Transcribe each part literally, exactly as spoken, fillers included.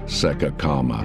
Sekakama.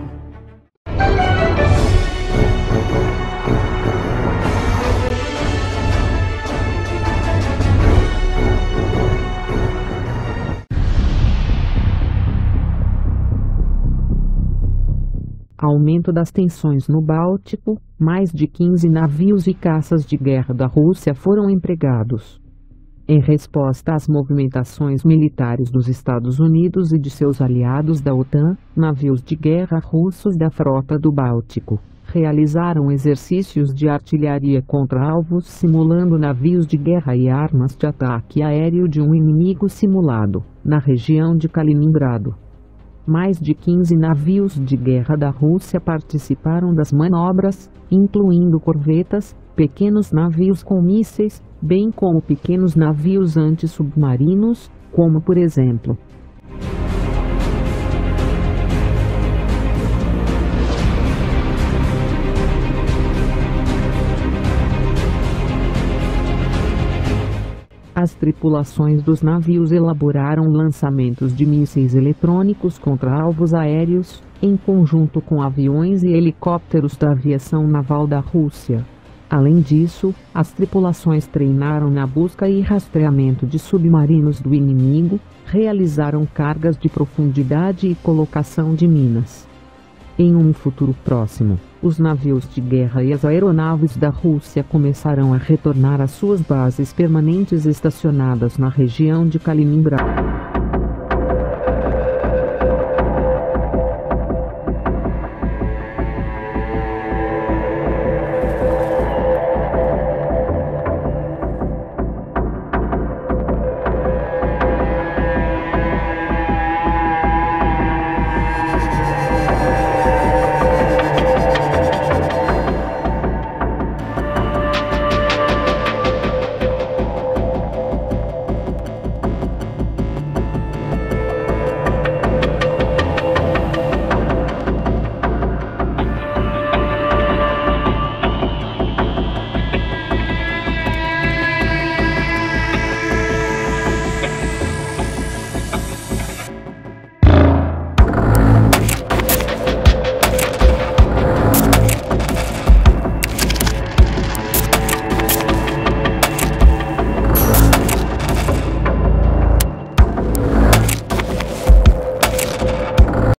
Aumento das tensões no Báltico, mais de quinze navios e caças de guerra da Rússia foram empregados. Em resposta às movimentações militares dos Estados Unidos e de seus aliados da OTAN, navios de guerra russos da Frota do Báltico realizaram exercícios de artilharia contra alvos simulando navios de guerra e armas de ataque aéreo de um inimigo simulado, na região de Kaliningrado. Mais de quinze navios de guerra da Rússia participaram das manobras, incluindo corvetas, pequenos navios com mísseis, bem como pequenos navios antissubmarinos, como por exemplo. As tripulações dos navios elaboraram lançamentos de mísseis eletrônicos contra alvos aéreos, em conjunto com aviões e helicópteros da aviação naval da Rússia. Além disso, as tripulações treinaram na busca e rastreamento de submarinos do inimigo, realizaram cargas de profundidade e colocação de minas. Em um futuro próximo, os navios de guerra e as aeronaves da Rússia começarão a retornar às suas bases permanentes estacionadas na região de Kaliningrado.